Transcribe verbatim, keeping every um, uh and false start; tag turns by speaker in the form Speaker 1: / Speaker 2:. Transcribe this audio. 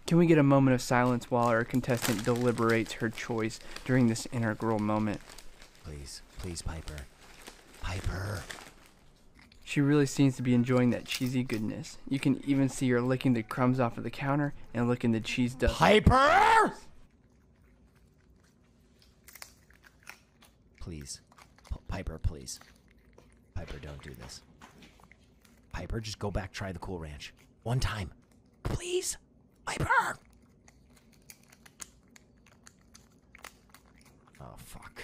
Speaker 1: Can we get a moment of silence while our contestant deliberates her choice during this integral moment?
Speaker 2: Please, please, Piper. Piper.
Speaker 1: She really seems to be enjoying that cheesy goodness. You can even see her licking the crumbs off of the counter and licking the cheese dust.
Speaker 2: Piper! Please. P Piper, please. Piper, don't do this. Piper, just go back, try the Cool Ranch. One time. Please. Piper! Oh, fuck.